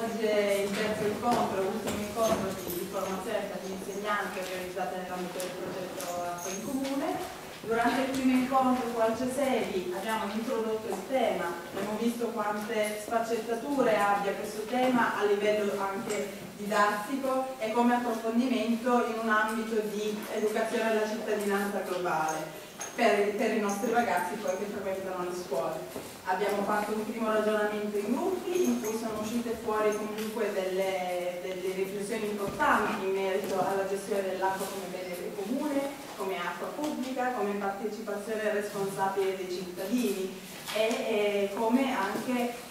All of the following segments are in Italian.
svolge il terzo incontro, l'ultimo incontro di formazione per gli insegnanti organizzato nell'ambito del progetto Acqua in Comune. Durante il primo incontro con al CESEVI abbiamo introdotto il tema, abbiamo visto quante sfaccettature abbia questo tema a livello anche didattico e come approfondimento in un ambito di educazione alla cittadinanza globale per i nostri ragazzi poi che frequentano le scuole. Abbiamo fatto un primo ragionamento in gruppi in cui sono uscite fuori comunque delle riflessioni importanti in merito alla gestione dell'acqua come bene del comune, come acqua pubblica, come partecipazione responsabile dei cittadini e come anche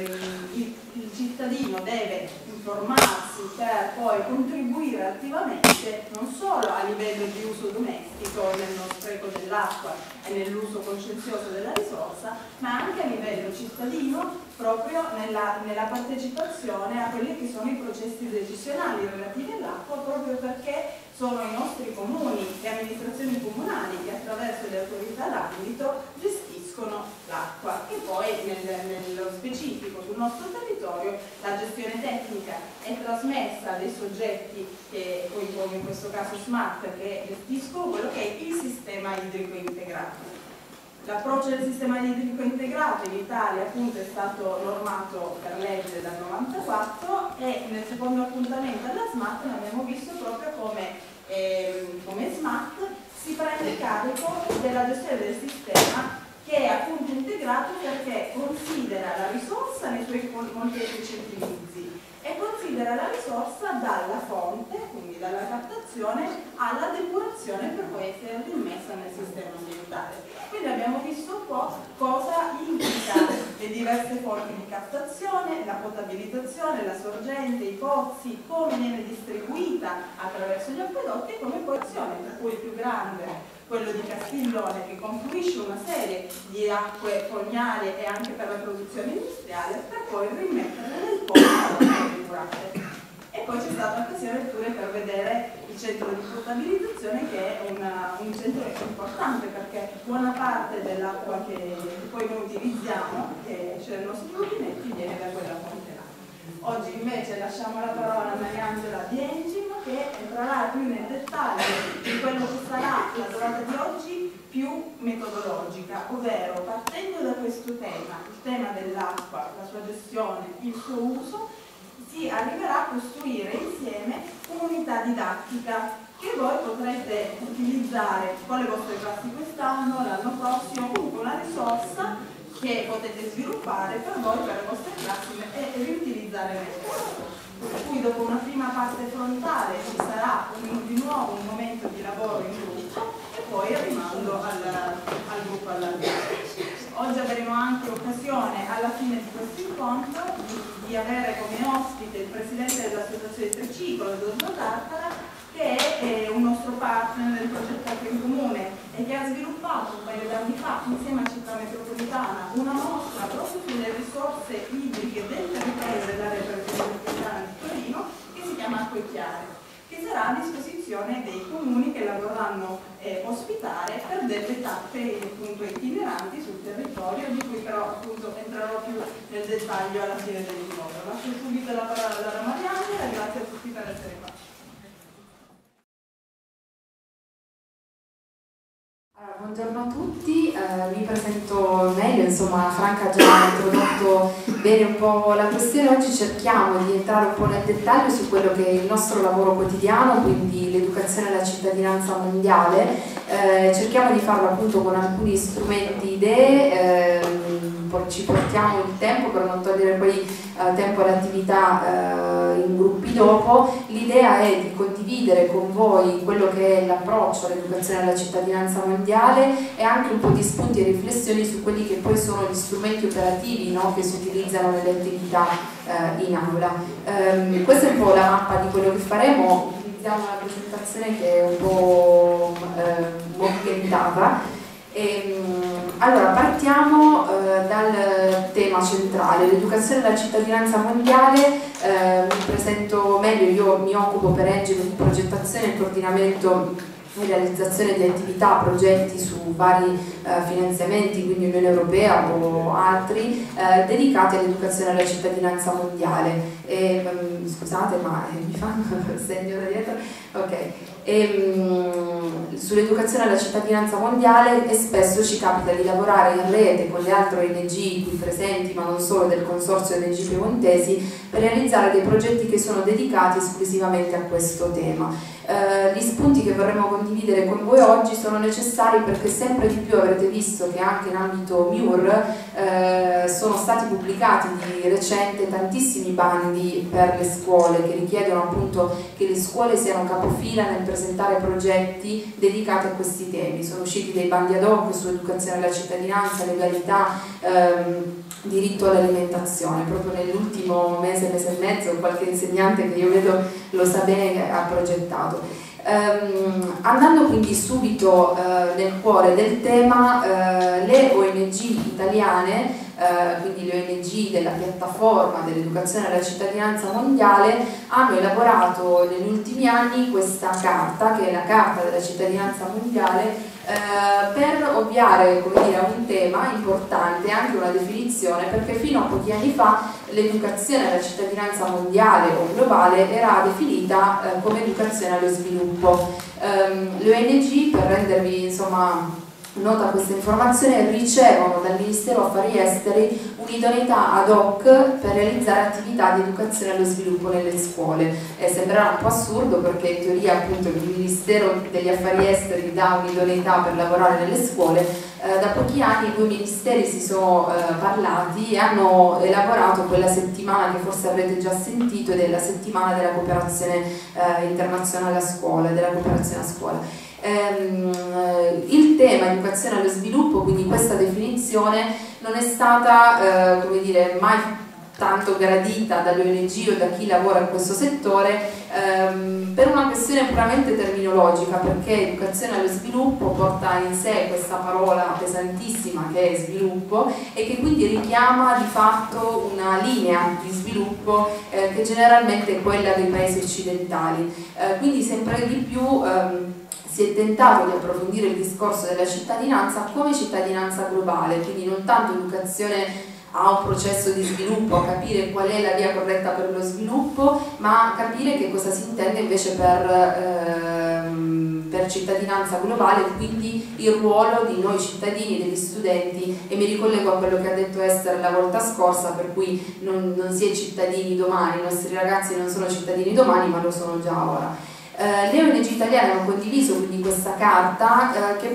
il cittadino deve informarsi per poi contribuire attivamente non solo a livello di uso domestico nello spreco dell'acqua e nell'uso coscienzioso della risorsa, ma anche a livello cittadino proprio nella partecipazione a quelli che sono i processi decisionali relativi all'acqua, proprio perché sono i nostri comuni, le amministrazioni comunali che attraverso le autorità d'ambito gestiscono l'acqua e poi nello specifico sul nostro territorio la gestione tecnica è trasmessa a dei soggetti che poi come in questo caso SMART che gestiscono quello che è il sistema idrico integrato. L'approccio del sistema idrico integrato in Italia appunto è stato normato per legge dal 94 e nel secondo appuntamento alla SMART ne abbiamo visto proprio come SMART si prende carico della gestione del sistema che è appunto integrato perché considera la risorsa nei suoi molteplici utilizzi e considera la risorsa dalla fonte, quindi dalla captazione alla depurazione per poi essere rimmessa nel sistema ambientale. Quindi abbiamo visto un po' cosa implica le diverse forme di captazione, la potabilizzazione, la sorgente, i pozzi, come viene distribuita attraverso gli acquedotti e come poi azione, per cui il più grande quello di Castiglione che confluisce una serie di acque fognarie e anche per la produzione industriale per poi rimettere nel pozzo depurate. E poi c'è stata occasione pure per vedere il centro di potabilizzazione che è un centro importante perché buona parte dell'acqua che poi noi utilizziamo, che c'è nei nostri rubinetti, viene da quella fonte là. Oggi invece lasciamo la parola a Mariangela Di Engim che entrerà più nel dettaglio di quello che sarà la giornata di oggi più metodologica, ovvero partendo da questo tema, il tema dell'acqua, la sua gestione, il suo uso, si arriverà a costruire insieme un'unità didattica che voi potrete utilizzare con le vostre classi quest'anno, l'anno prossimo, comunque una risorsa che potete sviluppare per voi, per le vostre classi e riutilizzare nel corso. Per cui dopo una prima parte frontale ci sarà di nuovo un momento di lavoro in gruppo e poi arrivando al gruppo allargato. Oggi avremo anche occasione alla fine di questo incontro di avere come ospite il presidente dell'associazione Triciclo, Giorgio Tartara, che è un nostro partner del progetto Acqua in Comune e che ha sviluppato un paio d'anni fa insieme a Città Metropolitana una mostra proprio sulle risorse idriche del territorio dell'area metropolitana di Torino che si chiama Acque Chiare, che sarà a disposizione dei comuni che la vorranno ospitare per delle tappe appunto itineranti sul territorio, di cui però appunto entrerò più nel dettaglio alla fine dell'incontro. Lascio subito la parola alla Mariangela e grazie a tutti per essere qua. Buongiorno a tutti, mi presento meglio, insomma Franca ha già introdotto bene un po' la questione. Oggi cerchiamo di entrare un po' nel dettaglio su quello che è il nostro lavoro quotidiano, quindi l'educazione alla cittadinanza mondiale. Cerchiamo di farlo appunto con alcuni strumenti, idee, ci portiamo il tempo per non togliere poi tempo all'attività in gruppi dopo. L'idea è di condividere con voi quello che è l'approccio all'educazione alla cittadinanza mondiale e anche un po' di spunti e riflessioni su quelli che poi sono gli strumenti operativi, no, che si utilizzano nelle attività in aula. Questa è un po' la mappa di quello che faremo. Utilizziamo una presentazione che è un po' movimentata. Allora, partiamo dal tema centrale, l'educazione alla cittadinanza mondiale. Mi presento meglio, io mi occupo per Engim di progettazione e coordinamento e realizzazione di attività, progetti su vari finanziamenti, quindi Unione Europea o altri, dedicati all'educazione alla cittadinanza mondiale. scusate ma mi fanno il segno da dietro, ok, sull'educazione alla cittadinanza mondiale, e spesso ci capita di lavorare in rete con le altre ONG qui presenti, ma non solo, del consorzio ONG piemontesi, per realizzare dei progetti che sono dedicati esclusivamente a questo tema. Gli spunti che vorremmo condividere con voi oggi sono necessari perché sempre di più avrete visto che anche in ambito MIUR sono stati pubblicati di recente tantissimi bandi per le scuole che richiedono appunto che le scuole siano capofila nel presentare progetti dedicati a questi temi. Sono usciti dei bandi ad hoc su educazione alla cittadinanza, legalità, diritto all'alimentazione. Proprio nell'ultimo mese e mezzo qualche insegnante che io vedo lo sa bene che ha progettato. Andando quindi subito nel cuore del tema, le ONG italiane, quindi le ONG della piattaforma dell'educazione alla cittadinanza mondiale, hanno elaborato negli ultimi anni questa carta, che è la Carta della cittadinanza mondiale, per ovviare, come dire, a un tema importante, anche una definizione, perché fino a pochi anni fa l'educazione alla cittadinanza mondiale o globale era definita come educazione allo sviluppo. Le ONG, per rendervi insomma nota questa informazione, ricevono dal Ministero Affari Esteri un'idoneità ad hoc per realizzare attività di educazione allo sviluppo nelle scuole. Sembrerà un po' assurdo perché in teoria appunto il Ministero degli Affari Esteri dà un'idoneità per lavorare nelle scuole. Da pochi anni i due ministeri si sono parlati e hanno elaborato quella settimana che forse avrete già sentito, ed è la settimana della cooperazione internazionale a scuola, della cooperazione a scuola. Il tema educazione allo sviluppo, quindi questa definizione, non è stata come dire, mai tanto gradita dalle ONG o da chi lavora in questo settore, per una questione puramente terminologica, perché educazione allo sviluppo porta in sé questa parola pesantissima che è sviluppo, e che quindi richiama di fatto una linea di sviluppo che generalmente è quella dei paesi occidentali. Quindi sempre di più si è tentato di approfondire il discorso della cittadinanza come cittadinanza globale, quindi non tanto educazione a un processo di sviluppo, a capire qual è la via corretta per lo sviluppo, ma a capire che cosa si intende invece per cittadinanza globale, quindi il ruolo di noi cittadini, degli studenti, e mi ricollego a quello che ha detto Esther la volta scorsa, per cui non si è cittadini domani, i nostri ragazzi non sono cittadini domani, ma lo sono già ora. Le ONG italiane hanno condiviso quindi questa carta che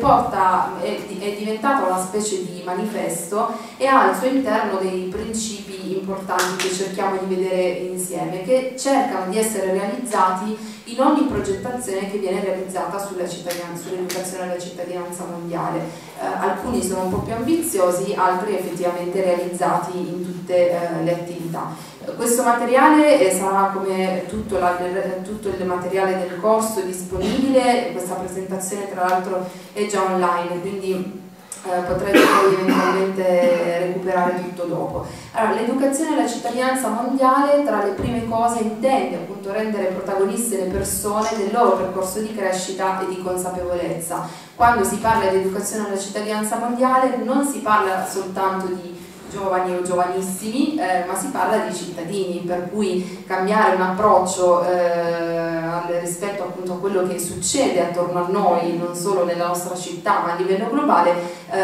è diventata una specie di manifesto e ha al suo interno dei principi importanti che cerchiamo di vedere insieme, che cercano di essere realizzati in ogni progettazione che viene realizzata sull'educazione alla cittadinanza mondiale. Alcuni sono un po' più ambiziosi, altri effettivamente realizzati in tutte le attività. Questo materiale sarà, come tutto il materiale del corso, disponibile. Questa presentazione tra l'altro è già online, quindi potrete poi eventualmente recuperare tutto dopo. Allora, l'educazione alla cittadinanza mondiale, tra le prime cose, intende appunto rendere protagoniste le persone del loro percorso di crescita e di consapevolezza. Quando si parla di educazione alla cittadinanza mondiale non si parla soltanto di giovani o giovanissimi, ma si parla di cittadini, per cui cambiare un approccio rispetto appunto a quello che succede attorno a noi, non solo nella nostra città ma a livello globale,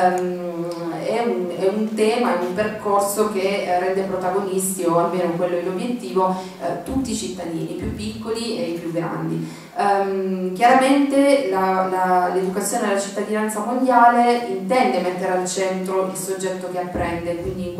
è un tema, è un percorso che rende protagonisti, o almeno quello è l'obiettivo, tutti i cittadini, i più piccoli e i più grandi. Chiaramente l'educazione alla cittadinanza mondiale intende mettere al centro il soggetto che apprende, quindi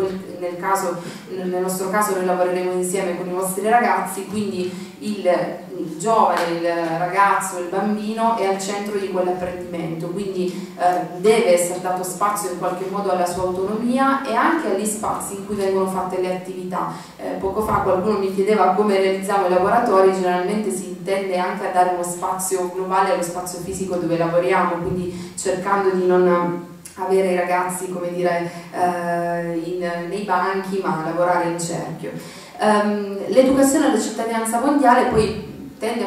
nel nostro caso noi lavoreremo insieme con i vostri ragazzi, quindi il giovane, il ragazzo, il bambino è al centro di quell'apprendimento, quindi deve essere dato spazio in qualche modo alla sua autonomia e anche agli spazi in cui vengono fatte le attività. Poco fa qualcuno mi chiedeva come realizziamo i laboratori. Generalmente si intende anche a dare uno spazio globale allo spazio fisico dove lavoriamo, quindi cercando di non avere i ragazzi, come dire, nei banchi, ma lavorare in cerchio. L'educazione alla cittadinanza mondiale poi intende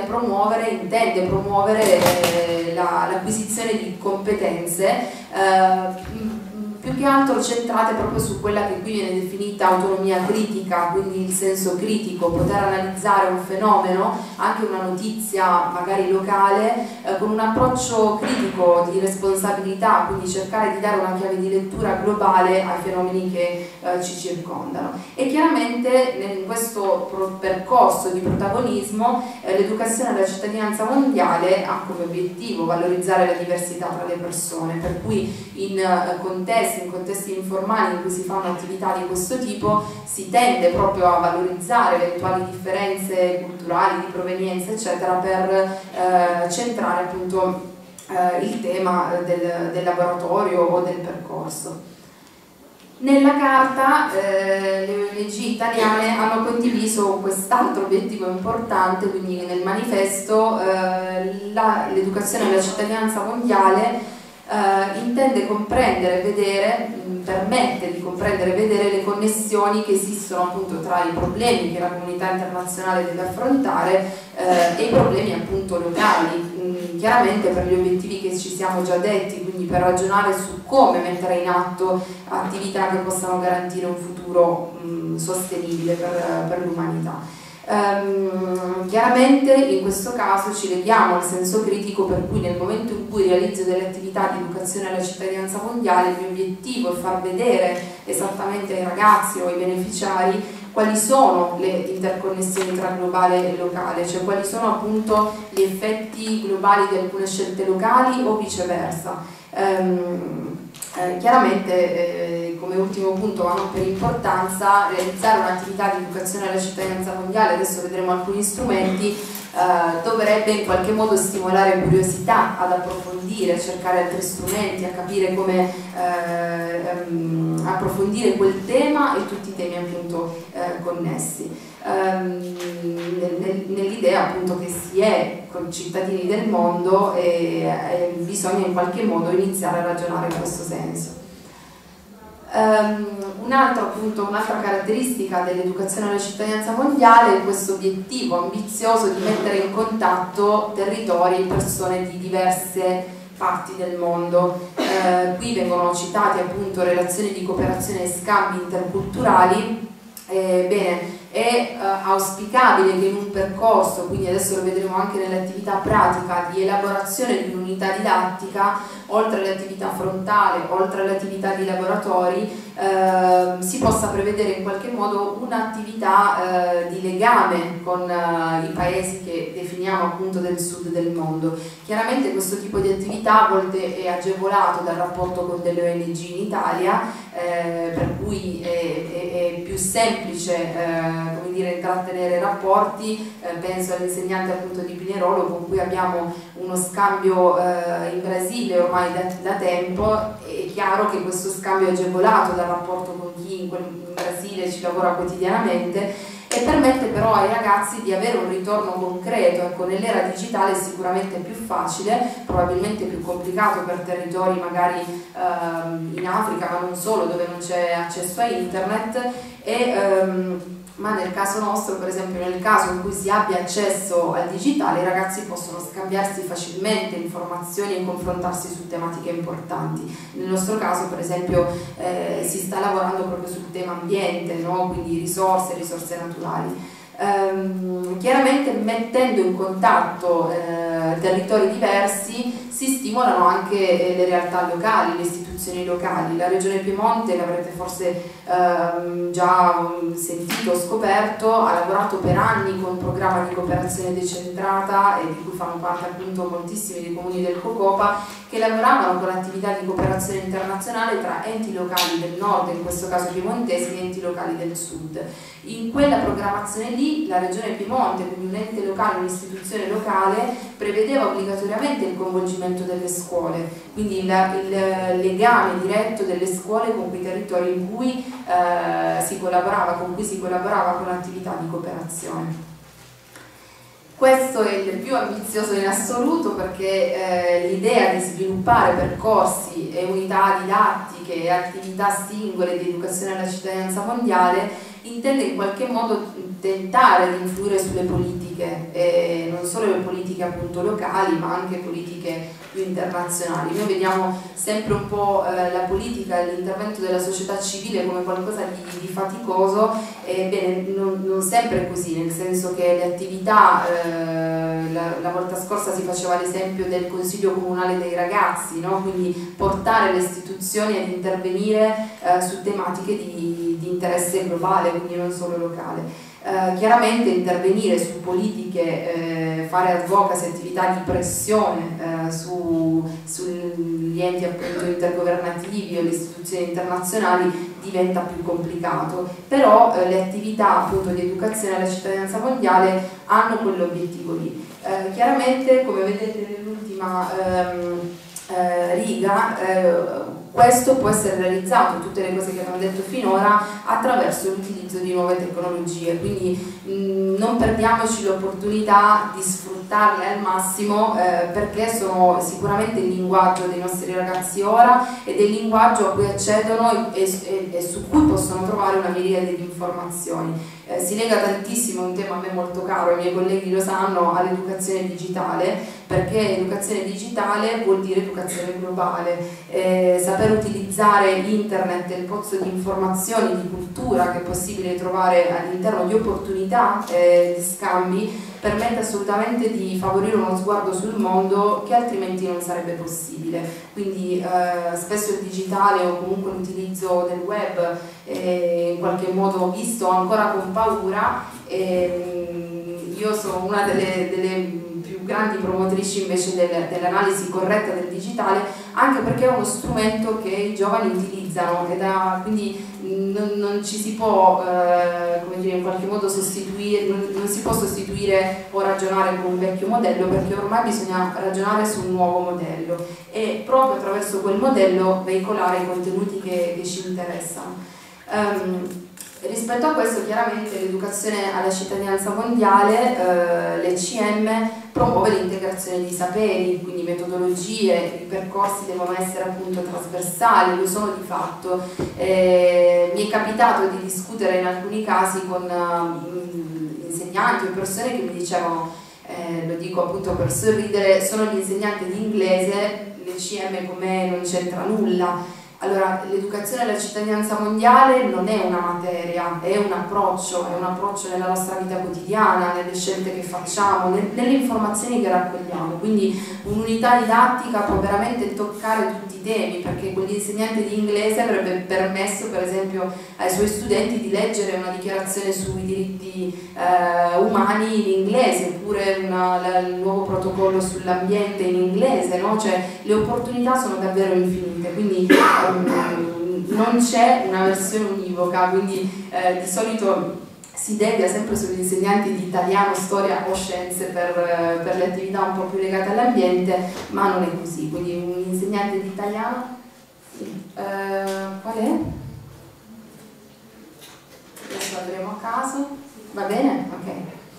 promuovere l'acquisizione di competenze più più che altro centrate proprio su quella che qui viene definita autonomia critica, quindi il senso critico, poter analizzare un fenomeno, anche una notizia magari locale, con un approccio critico di responsabilità, quindi cercare di dare una chiave di lettura globale ai fenomeni che ci circondano. E chiaramente in questo percorso di protagonismo l'educazione alla cittadinanza mondiale ha come obiettivo valorizzare la diversità tra le persone, per cui in contesti informali in cui si fanno attività di questo tipo si tende proprio a valorizzare eventuali differenze culturali, di provenienza eccetera, per centrare appunto il tema del laboratorio o del percorso. Nella carta le ONG italiane hanno condiviso quest'altro obiettivo importante, quindi nel manifesto l'educazione alla cittadinanza mondiale intende comprendere e vedere, permette di comprendere e vedere le connessioni che esistono appunto tra i problemi che la comunità internazionale deve affrontare e i problemi appunto locali, chiaramente per gli obiettivi che ci siamo già detti, quindi per ragionare su come mettere in atto attività che possano garantire un futuro sostenibile per l'umanità. Chiaramente in questo caso ci leghiamo al senso critico, per cui nel momento in cui realizzo delle attività di educazione alla cittadinanza mondiale il mio obiettivo è far vedere esattamente ai ragazzi o ai beneficiari quali sono le interconnessioni tra globale e locale, cioè quali sono appunto gli effetti globali di alcune scelte locali o viceversa. Chiaramente come ultimo punto, ma non per importanza, realizzare un'attività di educazione alla cittadinanza mondiale, adesso vedremo alcuni strumenti, dovrebbe in qualche modo stimolare curiosità ad approfondire, a cercare altri strumenti, a capire come approfondire quel tema e tutti i temi appunto connessi. Nell'idea appunto che si è con cittadini del mondo e bisogna in qualche modo iniziare a ragionare in questo senso. Un'altra caratteristica dell'educazione alla cittadinanza mondiale è questo obiettivo ambizioso di mettere in contatto territori e persone di diverse parti del mondo. Qui vengono citati appunto relazioni di cooperazione e scambi interculturali. Bene, è auspicabile che in un percorso, quindi adesso lo vedremo anche nell'attività pratica di elaborazione di un'unità didattica, oltre all'attività frontale, oltre all'attività di laboratori, si possa prevedere in qualche modo un'attività di legame con i paesi che definiamo appunto del sud del mondo. Chiaramente questo tipo di attività a volte è agevolato dal rapporto con delle ONG in Italia, per cui è più semplice come dire, intrattenere rapporti. Penso all'insegnante appunto di Pinerolo con cui abbiamo uno scambio in Brasile ormai da tempo. È chiaro che questo scambio è agevolato dal rapporto con chi in Brasile ci lavora quotidianamente e permette però ai ragazzi di avere un ritorno concreto. Ecco, nell'era digitale è sicuramente più facile, probabilmente più complicato per territori magari in Africa, ma non solo, dove non c'è accesso a internet, ma nel caso nostro, per esempio nel caso in cui si abbia accesso al digitale, i ragazzi possono scambiarsi facilmente informazioni e confrontarsi su tematiche importanti. Nel nostro caso per esempio si sta lavorando proprio sul tema ambiente, no? Quindi risorse naturali. Chiaramente mettendo in contatto territori diversi si stimolano anche le realtà locali, le istituzioni locali. La Regione Piemonte, l'avrete forse già sentito o scoperto, ha lavorato per anni con un programma di cooperazione decentrata e di cui fanno parte appunto moltissimi dei comuni del Cocopa, che lavoravano con attività di cooperazione internazionale tra enti locali del nord, in questo caso piemontesi, e enti locali del sud. In quella programmazione lì la Regione Piemonte, quindi un ente locale, un'istituzione locale, prevedeva obbligatoriamente il coinvolgimento delle scuole, quindi il legame diretto delle scuole con quei territori in cui si collaborava, con attività di cooperazione. Questo è il più ambizioso in assoluto, perché l'idea di sviluppare percorsi e unità didattiche e attività singole di educazione alla cittadinanza mondiale intende in qualche modo tentare di influire sulle politiche, non solo le politiche appunto locali, ma anche politiche più internazionali. Noi vediamo sempre un po' la politica e l'intervento della società civile come qualcosa di faticoso, ebbene non sempre è così, nel senso che le attività, la volta scorsa si faceva l'esempio del Consiglio Comunale dei Ragazzi, no? Quindi portare le istituzioni ad intervenire su tematiche di interesse globale, quindi non solo locale. Chiaramente intervenire su politiche, fare advocacy, attività di pressione sugli enti appunto intergovernativi o le istituzioni internazionali diventa più complicato, però le attività appunto di educazione alla cittadinanza mondiale hanno quell'obiettivo lì. Chiaramente, come vedete nell'ultima riga, questo può essere realizzato, tutte le cose che abbiamo detto finora, attraverso l'utilizzo di nuove tecnologie, quindi non perdiamoci l'opportunità di sfruttarle al massimo, perché sono sicuramente il linguaggio dei nostri ragazzi ora ed è il linguaggio a cui accedono e su cui possono trovare una miriade di informazioni. Si lega tantissimo, un tema a me molto caro, i miei colleghi lo sanno, all'educazione digitale, perché educazione digitale vuol dire educazione globale, saper utilizzare internet e il pozzo di informazioni, di cultura che è possibile trovare all'interno, di opportunità, di scambi, permette assolutamente di favorire uno sguardo sul mondo che altrimenti non sarebbe possibile. Quindi spesso il digitale o comunque l'utilizzo del web in qualche modo visto ancora con paura. Io sono una delle più grandi promotrici invece dell'analisi corretta del digitale, anche perché è uno strumento che i giovani utilizzano quindi non ci si può come dire, in qualche modo sostituire, non si può sostituire o ragionare con un vecchio modello, perché ormai bisogna ragionare su un nuovo modello e proprio attraverso quel modello veicolare i contenuti che ci interessano. Rispetto a questo, chiaramente l'educazione alla cittadinanza mondiale, l'ECM, promuove l'integrazione di saperi, quindi metodologie, i percorsi devono essere appunto trasversali, lo sono di fatto. Mi è capitato di discutere in alcuni casi con insegnanti o persone che mi dicevano, lo dico appunto per sorridere, sono l'insegnante di inglese, l'ECM con me non c'entra nulla. Allora, l'educazione alla cittadinanza mondiale non è una materia, è un approccio nella nostra vita quotidiana, nelle scelte che facciamo, nelle informazioni che raccogliamo. Quindi un'unità didattica può veramente toccare tutti i temi, perché quell'insegnante di inglese avrebbe permesso, per esempio, ai suoi studenti di leggere una dichiarazione sui diritti umani in inglese, oppure il nuovo protocollo sull'ambiente in inglese, no? Cioè, le opportunità sono davvero infinite, quindi non c'è una versione univoca, quindi di solito si delega sempre sugli insegnanti di italiano, storia o scienze per le attività un po' più legate all'ambiente, ma non è così. Quindi un insegnante di italiano, qual è? Adesso andremo a caso, va bene? Ok.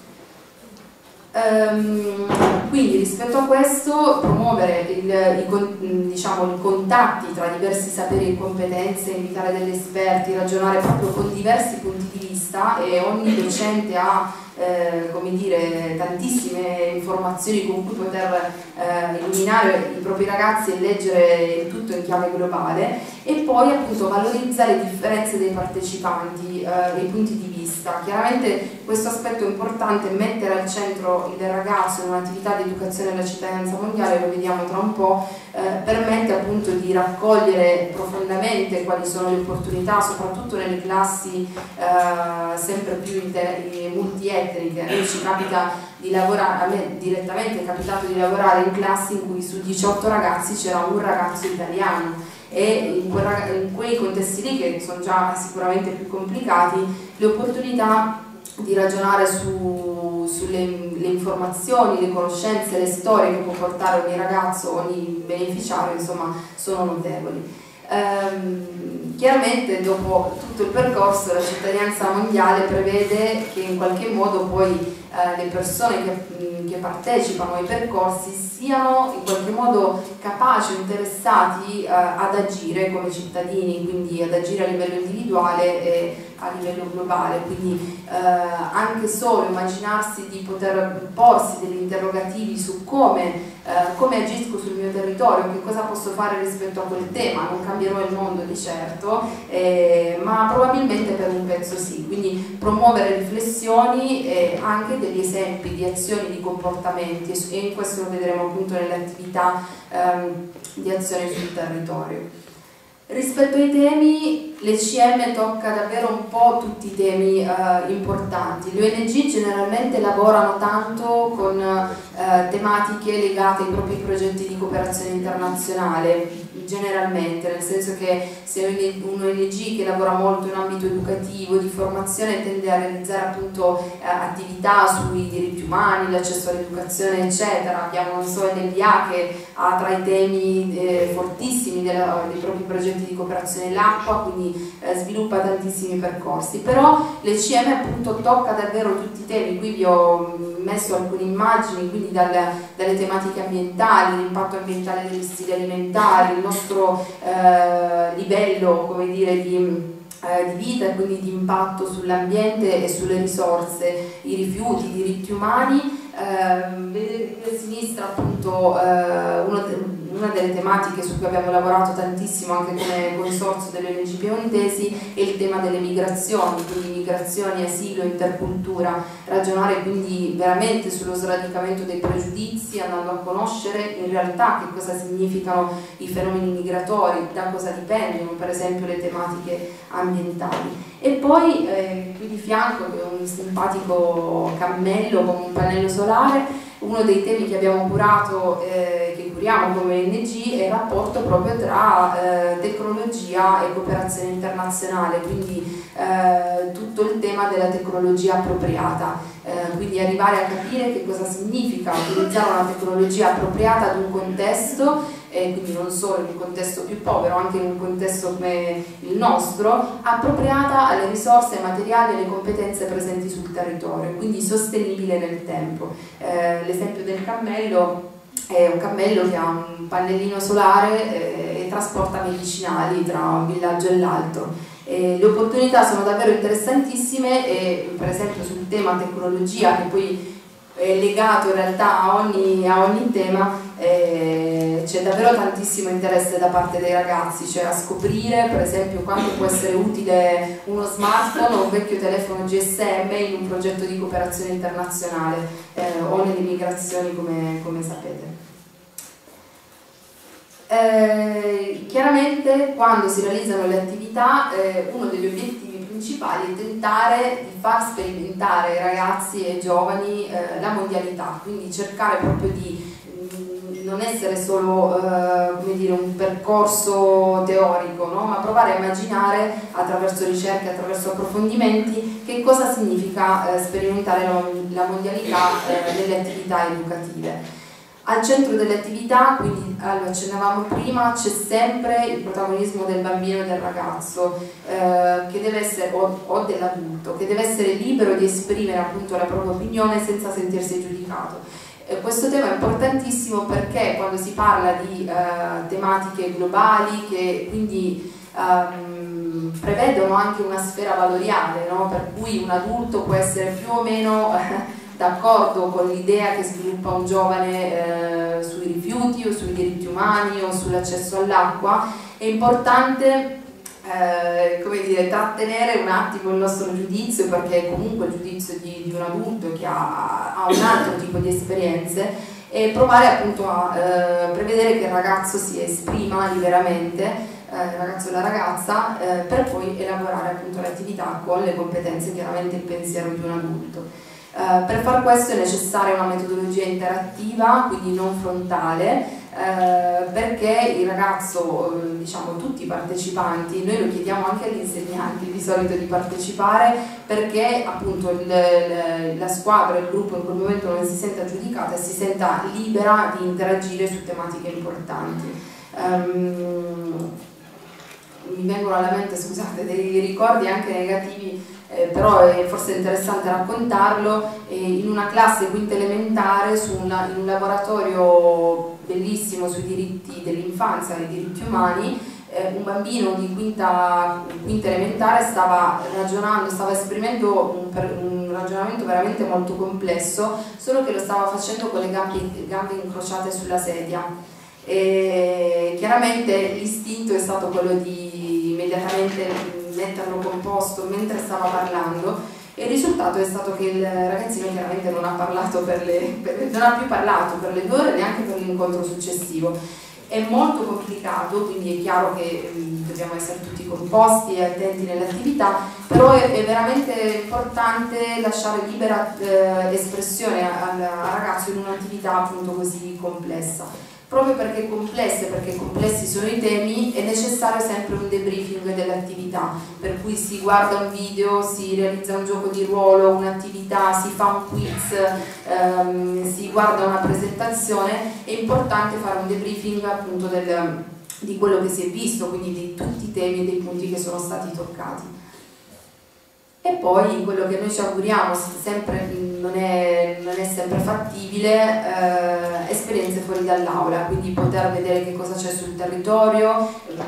Quindi rispetto a questo, promuovere i contatti tra diversi saperi e competenze, invitare degli esperti, ragionare proprio con diversi punti di vista, e ogni docente ha come dire, tantissime informazioni con cui poter illuminare i propri ragazzi e leggere il tutto in chiave globale, e poi appunto valorizza le differenze dei partecipanti, i punti di vista. Chiaramente questo aspetto è importante, mettere al centro il ragazzo in un'attività di educazione alla cittadinanza mondiale, lo vediamo tra un po', permette appunto di raccogliere profondamente quali sono le opportunità, soprattutto nelle classi sempre più multietniche. A noi ci capita di lavorare, a me direttamente è capitato di lavorare in classi in cui su 18 ragazzi c'era un ragazzo italiano, e in quei contesti lì, che sono già sicuramente più complicati, le opportunità di ragionare sulle informazioni, le conoscenze, le storie che può portare ogni ragazzo, ogni beneficiario, insomma, sono notevoli. Chiaramente dopo tutto il percorso la cittadinanza mondiale prevede che in qualche modo poi le persone che partecipano ai percorsi siano in qualche modo capaci, interessati ad agire come cittadini, quindi ad agire a livello individuale e a livello globale, quindi anche solo immaginarsi di poter porsi degli interrogativi su come agisco sul mio territorio, che cosa posso fare rispetto a quel tema, non cambierò il mondo di certo, ma probabilmente per un pezzo sì, quindi promuovere riflessioni e anche degli esempi di azioni, di comportamenti, e in questo lo vedremo appunto nelle attività di azione sul territorio. Rispetto ai temi, l'ECM tocca davvero un po' tutti i temi importanti. Le ONG generalmente lavorano tanto con tematiche legate ai propri progetti di cooperazione internazionale, generalmente, nel senso che se un'ONG che lavora molto in ambito educativo, di formazione, tende a realizzare appunto attività sui diritti umani, l'accesso all'educazione eccetera. Abbiamo, non so, l'NBA che ha tra i temi fortissimi dei propri progetti di cooperazione l'acqua, quindi sviluppa tantissimi percorsi, però l'ECM appunto tocca davvero tutti i temi. Qui vi ho messo alcune immagini, quindi dalle tematiche ambientali, l'impatto ambientale degli stili alimentari, il nostro livello, come dire, di vita e quindi di impatto sull'ambiente e sulle risorse, i rifiuti, i diritti umani. Vedete qui a sinistra appunto una delle tematiche su cui abbiamo lavorato tantissimo anche come consorzio delle ONG piemontesi è il tema delle migrazioni, quindi migrazioni, asilo, intercultura, ragionare quindi veramente sullo sradicamento dei pregiudizi, andando a conoscere in realtà che cosa significano i fenomeni migratori, da cosa dipendono per esempio le tematiche ambientali. E poi qui di fianco c'è un simpatico cammello con un pannello solare. Uno dei temi che abbiamo curato, che curiamo come ONG, è il rapporto proprio tra tecnologia e cooperazione internazionale, quindi tutto il tema della tecnologia appropriata, quindi arrivare a capire che cosa significa utilizzare una tecnologia appropriata ad un contesto, quindi non solo in un contesto più povero, anche in un contesto come il nostro, appropriata alle risorse materiali e alle competenze presenti sul territorio, quindi sostenibile nel tempo. L'esempio del cammello è un cammello che ha un pannellino solare e trasporta medicinali tra un villaggio e l'altro. Le opportunità sono davvero interessantissime e per esempio sul tema tecnologia, che poi è legato in realtà a ogni tema, c'è davvero tantissimo interesse da parte dei ragazzi, cioè a scoprire per esempio quanto può essere utile uno smartphone o un vecchio telefono GSM in un progetto di cooperazione internazionale o nelle migrazioni, come sapete. Chiaramente quando si realizzano le attività uno degli obiettivi principali è tentare di far sperimentare ai ragazzi e ai giovani la mondialità, quindi cercare proprio di non essere solo come dire, un percorso teorico, no? Ma provare a immaginare attraverso ricerche, attraverso approfondimenti, che cosa significa sperimentare la mondialità nelle attività educative. Al centro delle attività, quindi lo accennavamo prima, c'è sempre il protagonismo del bambino e del ragazzo, che deve essere, o dell'adulto, che deve essere libero di esprimere appunto la propria opinione senza sentirsi giudicato. Questo tema è importantissimo perché quando si parla di tematiche globali che quindi prevedono anche una sfera valoriale, no? Per cui un adulto può essere più o meno d'accordo con l'idea che sviluppa un giovane sui rifiuti o sui diritti umani o sull'accesso all'acqua, è importante come dire, trattenere un attimo il nostro giudizio, perché è comunque il giudizio di un adulto che ha un altro tipo di esperienze, e provare appunto a prevedere che il ragazzo si esprima liberamente, il ragazzo e la ragazza, per poi elaborare appunto l'attività con le competenze, chiaramente il pensiero di un adulto. Per far questo è necessaria una metodologia interattiva, quindi non frontale, perché il ragazzo, diciamo tutti i partecipanti, noi lo chiediamo anche agli insegnanti di solito di partecipare, perché appunto la squadra, il gruppo in quel momento non si senta giudicata e si senta libera di interagire su tematiche importanti. Mi vengono alla mente, scusate, dei ricordi anche negativi, però è forse interessante raccontarlo. In una classe quinta elementare, in un laboratorio bellissimo sui diritti dell'infanzia e i diritti umani, un bambino di quinta elementare stava ragionando, stava esprimendo un ragionamento veramente molto complesso, solo che lo stava facendo con le gambe incrociate sulla sedia. E chiaramente l'istinto è stato quello di immediatamente metterlo composto mentre stava parlando, e il risultato è stato che il ragazzino chiaramente non ha parlato non ha più parlato per le 2 ore, neanche per l'incontro successivo. È molto complicato, quindi è chiaro che dobbiamo essere tutti composti e attenti nell'attività, però è veramente importante lasciare libera espressione al ragazzo in un'attività appunto così complessa. Proprio perché complesse, perché complessi sono i temi, è necessario sempre un debriefing dell'attività, per cui si guarda un video, si realizza un gioco di ruolo, un'attività, si fa un quiz, si guarda una presentazione. È importante fare un debriefing appunto di quello che si è visto, quindi di tutti i temi e dei punti che sono stati toccati. E poi quello che noi ci auguriamo, sempre, non è sempre fattibile, esperienze fuori dall'aula, quindi poter vedere che cosa c'è sul territorio,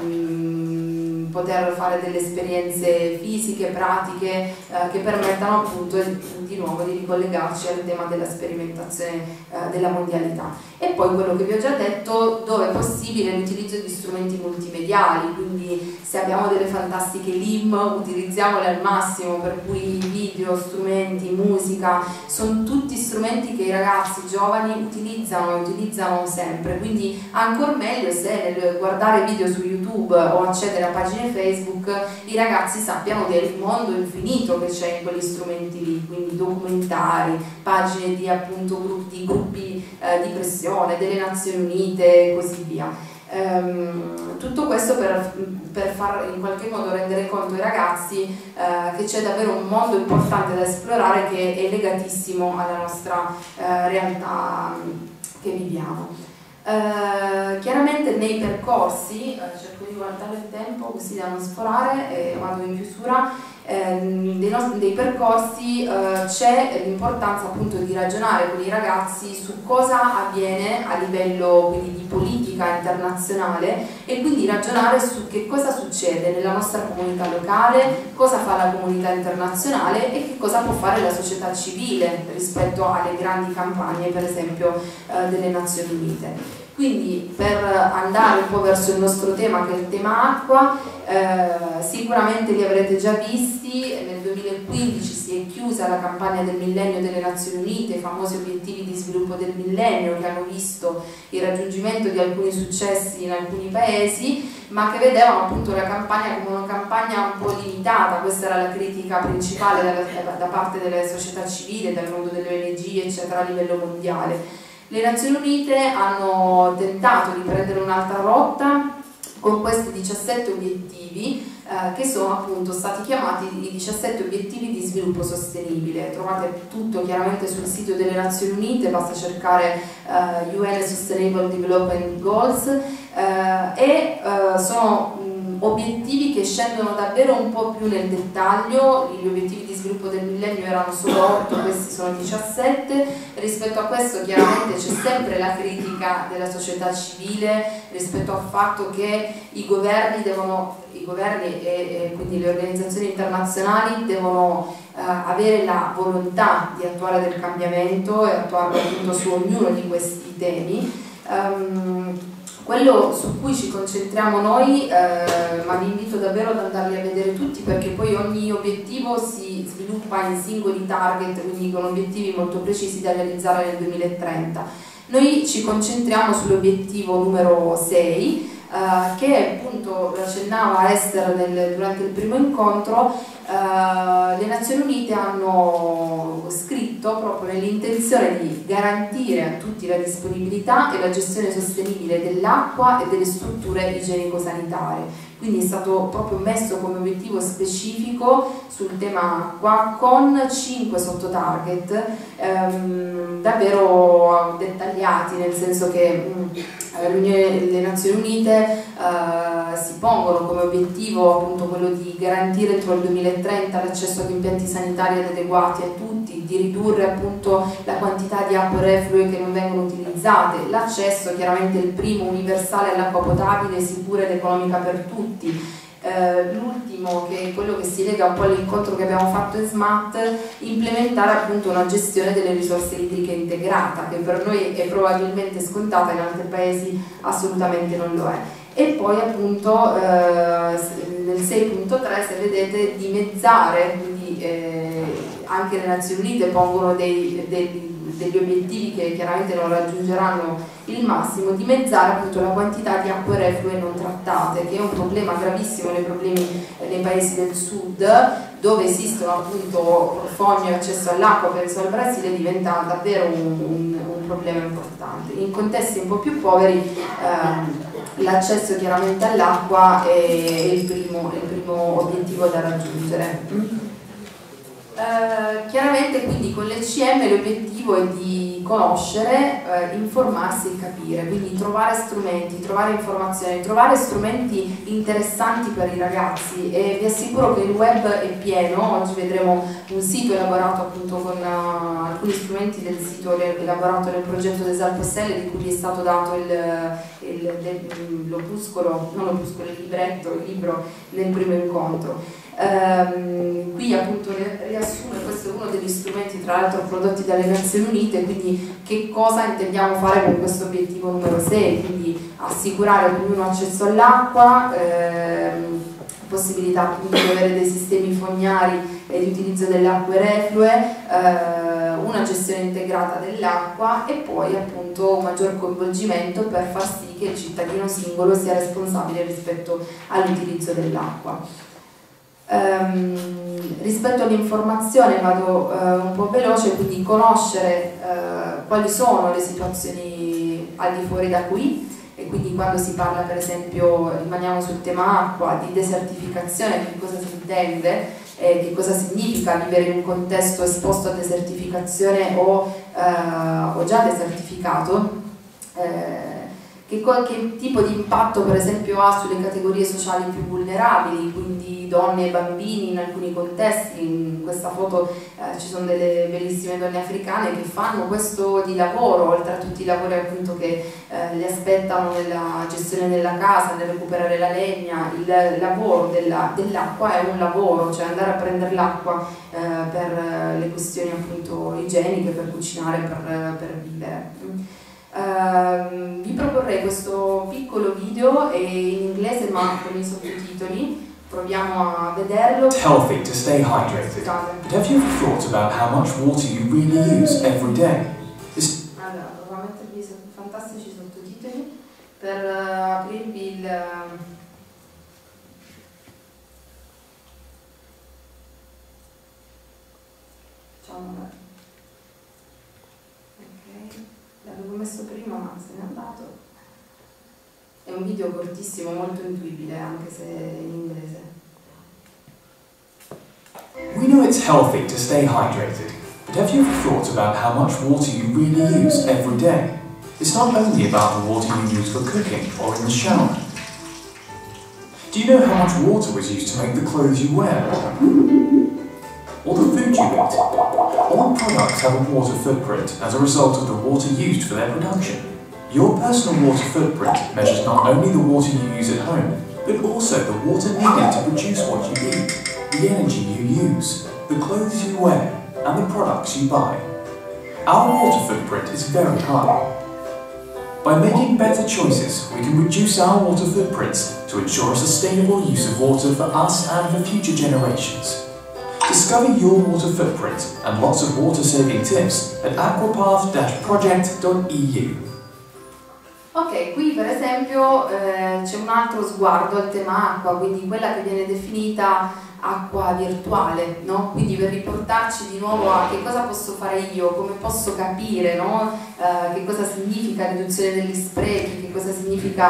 poter fare delle esperienze fisiche, pratiche, che permettano appunto di nuovo di ricollegarci al tema della sperimentazione della mondialità. E poi quello che vi ho già detto, dove è possibile l'utilizzo di strumenti multimediali, quindi se abbiamo delle fantastiche LIM utilizziamole al massimo, per cui video, strumenti, musica, sono tutti strumenti che i ragazzi giovani utilizzano sempre, quindi ancor meglio se nel guardare video su YouTube o accedere a pagine Facebook i ragazzi sappiano del mondo infinito che c'è in quegli strumenti lì, quindi documentari, pagine di appunto gruppi di pressione, delle Nazioni Unite e così via. Tutto questo per far in qualche modo rendere conto ai ragazzi che c'è davvero un mondo importante da esplorare, che è legatissimo alla nostra realtà che viviamo. Chiaramente nei percorsi, cerco di guardare il tempo così da non sforare e vado in chiusura, dei percorsi c'è l'importanza appunto di ragionare con i ragazzi su cosa avviene a livello quindi di politica internazionale, e quindi ragionare su che cosa succede nella nostra comunità locale, cosa fa la comunità internazionale e che cosa può fare la società civile rispetto alle grandi campagne, per esempio delle Nazioni Unite. Quindi per andare un po' verso il nostro tema, che è il tema acqua, sicuramente li avrete già visti. Nel 2015 si è chiusa la campagna del millennio delle Nazioni Unite, i famosi obiettivi di sviluppo del millennio, che hanno visto il raggiungimento di alcuni successi in alcuni paesi, ma che vedevano appunto la campagna come una campagna un po' limitata. Questa era la critica principale da parte della società civile, dal mondo delle ONG eccetera, a livello mondiale. Le Nazioni Unite hanno tentato di prendere un'altra rotta con questi 17 obiettivi che sono appunto stati chiamati i 17 obiettivi di sviluppo sostenibile. Trovate tutto chiaramente sul sito delle Nazioni Unite, basta cercare UN Sustainable Development Goals, e sono obiettivi che scendono davvero un po' più nel dettaglio. Gli obiettivi di sviluppo del millennio erano solo 8, questi sono 17. Rispetto a questo chiaramente c'è sempre la critica della società civile rispetto al fatto che i governi e quindi le organizzazioni internazionali devono avere la volontà di attuare del cambiamento e attuarlo appunto su ognuno di questi temi. Quello su cui ci concentriamo noi, ma vi invito davvero ad andarli a vedere tutti, perché poi ogni obiettivo si sviluppa in singoli target, quindi con obiettivi molto precisi da realizzare nel 2030. Noi ci concentriamo sull'obiettivo numero 6, che appunto accennava Esther durante il primo incontro. Le Nazioni Unite hanno scritto proprio nell'intenzione di garantire a tutti la disponibilità e la gestione sostenibile dell'acqua e delle strutture igienico-sanitarie. Quindi è stato proprio messo come obiettivo specifico sul tema acqua, con 5 sottotarget davvero dettagliati, nel senso che le Nazioni Unite si pongono come obiettivo appunto quello di garantire entro il 2030 l'accesso ad impianti sanitari adeguati a tutti, di ridurre ridurre appunto la quantità di acque reflue che non vengono utilizzate, l'accesso chiaramente il primo universale all'acqua potabile, sicura ed economica per tutti. L'ultimo, che è quello che si lega un po' all'incontro che abbiamo fatto in SMAT, implementare appunto una gestione delle risorse idriche integrata, che per noi è probabilmente scontata, in altri paesi assolutamente non lo è. E poi appunto nel 6.3, se vedete, dimezzare, quindi anche le Nazioni Unite pongono degli obiettivi che chiaramente non raggiungeranno il massimo, dimezzare appunto la quantità di acque reflue non trattate, che è un problema gravissimo nei paesi del sud, dove esistono appunto foglie e accesso all'acqua. Penso al Brasile, diventa davvero un problema importante. In contesti un po' più poveri l'accesso chiaramente all'acqua è il primo obiettivo da raggiungere. Chiaramente quindi con l'ECM l'obiettivo è di conoscere, informarsi e capire, quindi trovare strumenti, trovare informazioni, trovare strumenti interessanti per i ragazzi, e vi assicuro che il web è pieno. Oggi vedremo un sito elaborato appunto con alcuni strumenti del sito elaborato nel progetto del SALPSL, di cui vi è stato dato il libro nel primo incontro. Qui appunto riassume, questo è uno degli strumenti tra l'altro prodotti dalle Nazioni Unite, quindi che cosa intendiamo fare con questo obiettivo numero 6, quindi assicurare ad ognuno accesso all'acqua, possibilità appunto di avere dei sistemi fognari e di utilizzo delle acque reflue, una gestione integrata dell'acqua, e poi appunto un maggior coinvolgimento per far sì che il cittadino singolo sia responsabile rispetto all'utilizzo dell'acqua. Rispetto all'informazione vado un po' veloce, quindi conoscere quali sono le situazioni al di fuori da qui, e quindi quando si parla, per esempio, rimaniamo sul tema acqua, di desertificazione, che cosa si intende, che cosa significa vivere in un contesto esposto a desertificazione o già desertificato, che tipo di impatto per esempio ha sulle categorie sociali più vulnerabili, quindi donne e bambini in alcuni contesti. In questa foto ci sono delle bellissime donne africane che fanno questo di lavoro, oltre a tutti i lavori appunto che li aspettano nella gestione della casa, nel recuperare la legna. Il lavoro dell'acqua è un lavoro, cioè andare a prendere l'acqua per le questioni appunto igieniche, per cucinare, per vivere. Vi proporrei questo piccolo video in inglese ma con i sottotitoli, proviamo a vederlo. It's healthy to stay hydrated, but have you ever thought about how much water you really use every day? Allora, provo a mettervi fantastici sottotitoli per aprirvi il... L'avevo messo prima ma se n'è andato. È un video cortissimo, molto intuibile anche se in inglese. We know it's healthy to stay hydrated, but have you ever thought about how much water you really use every day? It's not only about the water you use for cooking or in the shower. Do you know how much water was used to make the clothes you wear? Or the food you eat? All products have a water footprint as a result of the water used for their production. Your personal water footprint measures not only the water you use at home, but also the water needed to produce what you eat, the energy you use, the clothes you wear, and the products you buy. Our water footprint is very high. By making better choices, we can reduce our water footprints to ensure a sustainable use of water for us and for future generations. Discover your water footprint and lots of water-saving tips at aquapath-project.eu. Ok, qui per esempio c'è un altro sguardo al tema acqua, quindi quella che viene definita acqua virtuale, no? Quindi per riportarci di nuovo a che cosa posso fare io, come posso capire, no? Che cosa significa riduzione degli sprechi, che cosa significa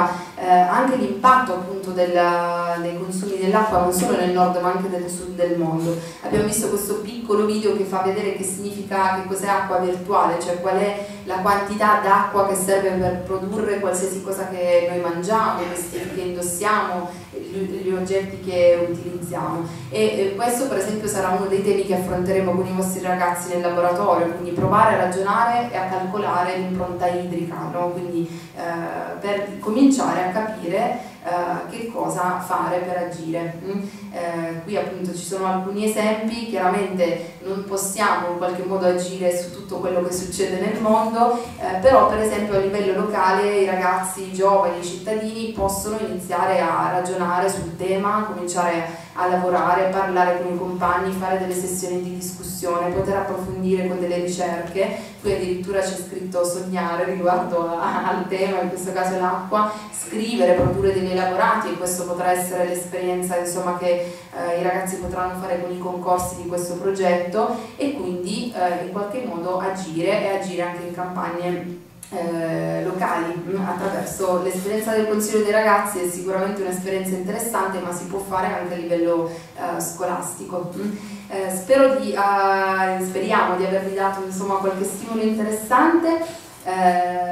anche l'impatto appunto dei consumi dell'acqua non solo nel nord ma anche nel sud del mondo. Abbiamo visto questo piccolo video che fa vedere che significa, che cos'è acqua virtuale, cioè qual è la quantità d'acqua che serve per produrre qualsiasi cosa che noi mangiamo, i vestiti che indossiamo, gli oggetti che utilizziamo. E questo per esempio sarà uno dei temi che affronteremo con i vostri ragazzi nel laboratorio, quindi provare a ragionare e a calcolare l'impronta idrica, no? Quindi per cominciare a capire che cosa fare per agire. Qui appunto ci sono alcuni esempi, chiaramente non possiamo in qualche modo agire su tutto quello che succede nel mondo, però per esempio a livello locale i ragazzi, i giovani, i cittadini possono iniziare a ragionare sul tema, cominciare a lavorare, parlare con i compagni, fare delle sessioni di discussione, poter approfondire con delle ricerche. Qui addirittura c'è scritto sognare riguardo al tema, in questo caso l'acqua, scrivere, produrre degli elaborati, e questo potrà essere l'esperienza insomma che i ragazzi potranno fare con i concorsi di questo progetto, e quindi in qualche modo agire, e agire anche in campagne locali attraverso l'esperienza del Consiglio dei ragazzi. È sicuramente un'esperienza interessante, ma si può fare anche a livello scolastico. Speriamo di avervi dato insomma qualche stimolo interessante.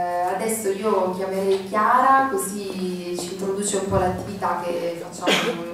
Adesso io chiamerei Chiara, così ci introduce un po' l'attività che facciamo